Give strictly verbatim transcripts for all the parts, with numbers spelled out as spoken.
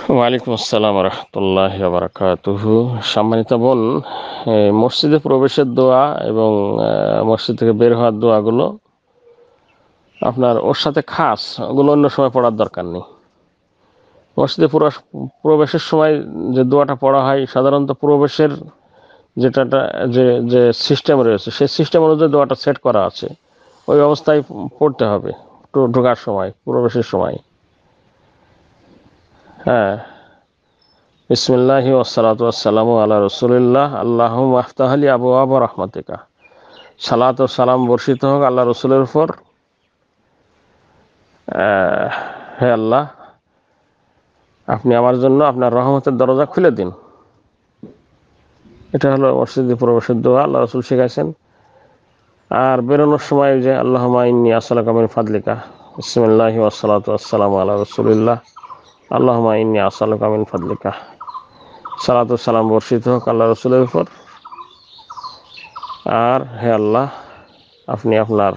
ওয়ালাইকুম আসসালাম রহমতুল্লাহ বারাকাতুহু। সম্মানিত বোন, মসজিদে প্রবেশের দোয়া এবং মসজিদ থেকে বের হওয়ার দোয়াগুলো আপনার ওর সাথে খাস, ওগুলো অন্য সময় পড়ার দরকার নেই। মসজিদে প্রবেশের সময় যে দোয়াটা পড়া হয় সাধারণত প্রবেশের যেটা যে যে সিস্টেম রয়েছে সেই সিস্টেম অনুযায়ী দোয়াটা সেট করা আছে, ওই অবস্থায় পড়তে হবে ঢোকার সময়, প্রবেশের সময়। হ্যাঁ, বিসমিল্লাহি ওয়াসসালাতু ওয়াসসালামু আলা রাসূলিল্লাহ আল্লাহুম্মা আফতাহ লি আবওয়াব রাহমাতিকা। সালাত ও সালাম বর্ষিত হোক আল্লাহ রসুলের উপর। হে আল্লাহ, আপনি আমার জন্য আপনার রহমতের দরজা খুলে দিন। এটা হলো মসজিদে প্রবেশের দোয়া, আল্লাহ রসুল শিখাইছেন। আর বেরোনোর সময় যে আল্লাহুম্মা ইন্নী আসআলুকা মিন ফাদলিকা, বিসমিল্লাহি ওয়াসসালাতু ওয়াসসালামু আলা রাসূলিল্লাহ আল্লাহুম্মা ইন্নী আসআলুকা মিন ফাদলিকা। সালাত ও সালাম বর্ষিত হোক আল্লাহ রসুলের উপর। আর হে আল্লাহ, আপনি আপনার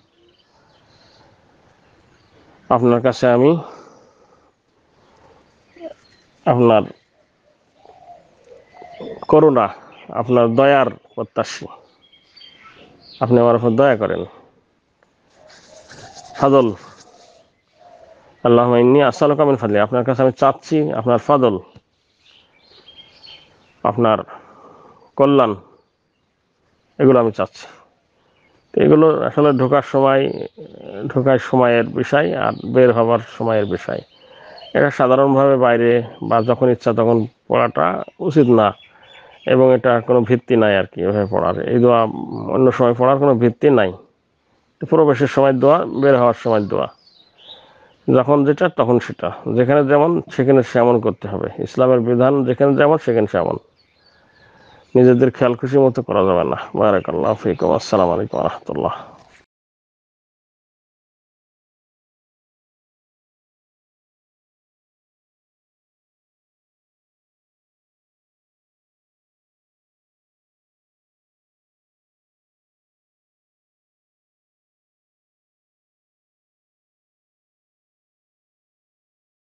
আপনার কাছে আমি আপনার করুণা, আপনার দয়ার প্রত্যাশী, আপনি আমার উপর দয়া করেন। ফাদল, আল্লাহুম্মা ইন্নী আসআলুকা মিন ফাদলি, আপনার কাছে আমি চাচ্ছি আপনার ফাদল, আপনার কল্যাণ, এগুলো আমি চাচ্ছি। এগুলো আসলে ঢোকার সময় ঢোকার সময়ের বিষয় আর বের হবার সময়ের বিষয়। এটা সাধারণভাবে বাইরে বা যখন ইচ্ছা তখন পড়াটা উচিত না, এবং এটা কোনো ভিত্তি নাই আর কি এভাবে পড়ার। এই দোয়া অন্য সময় পড়ার কোনো ভিত্তি নাই। প্রবেশের সময় দোয়া, বের হওয়ার সময় দোয়া, যখন যেটা তখন সেটা, যেখানে যেমন সেখানে সেমন করতে হবে। ইসলামের বিধান যেখানে যেমন সেখানে সেমন, নিজেদের খেয়াল খুশি মতো করা যাবে না। বারাকাল্লাহু ফিকুম। আসসালামু আলাইকুম ওয়া রাহমাতুল্লাহ।